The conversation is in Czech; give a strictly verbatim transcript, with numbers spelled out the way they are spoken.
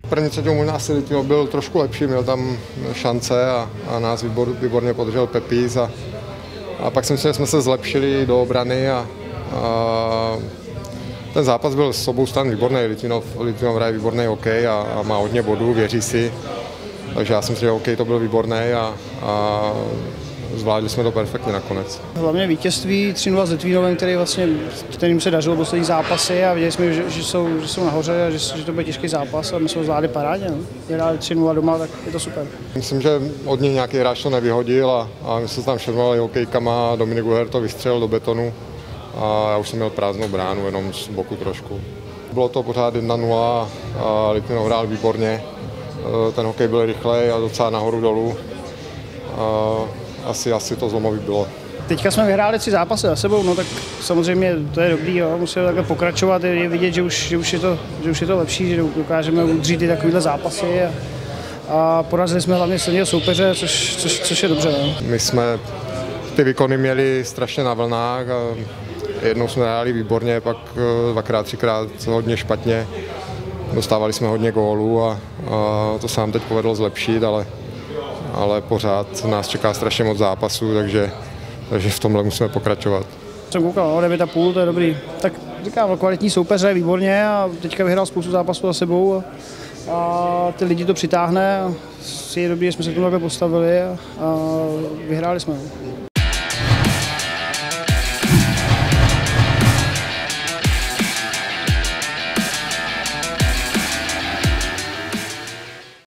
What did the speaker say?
První třetího možná asi Litvínov byl trošku lepší, měl tam šance a, a nás výbor, výborně podržel Pepíz a, a pak si myslím, že jsme se zlepšili do obrany a, a ten zápas byl s obou stran výborný. Litvínov, Litvínov hraje výborný hokej a, a má hodně bodů, věří si, takže já si myslím, že hokej to byl výborný a, a zvládli jsme to perfektně nakonec. Hlavně vítězství tři nula s Litvínovem, který vlastně, kterým se dařilo poslední zápasy a viděli jsme, že, že, jsou, že jsou nahoře a že, že to bude těžký zápas a my jsme ho zvládli parádně. No. Vyhráli tři nula doma, tak je to super. Myslím, že od něj nějaký hráč to nevyhodil a, a my jsme se tam šermovali hokejkama, Dominik Uher to vystřelil do betonu a já už jsem měl prázdnou bránu, jenom z boku trošku. Bylo to pořád jedna nula a Litvínov hrál výborně, ten hokej byl rychlej a docela nahoru dolů. A asi, asi to zlomový bylo. Teďka jsme vyhráli tři zápasy za sebou, no tak samozřejmě to je dobrý, jo. Musíme takhle pokračovat, je vidět, že už, že už, je, to, že už je to lepší, že dokážeme udřít i takovýhle zápasy a, a porazili jsme hlavně silného soupeře, což, což, což je dobře. No. My jsme ty výkony měli strašně na vlnách a jednou jsme hráli výborně, pak dvakrát, třikrát hodně špatně. Dostávali jsme hodně gólů a, a to se nám teď povedlo zlepšit, ale ale pořád nás čeká strašně moc zápasů, takže, takže v tomhle musíme pokračovat. Jsem koukal, no, devět a půl, to je dobrý. Tak říkám, kvalitní soupeř je výborně a teďka vyhrál spoustu zápasů za sebou a, a ty lidi to přitáhne. Je dobrý, že jsme se k tomu takhle postavili a, a vyhráli jsme.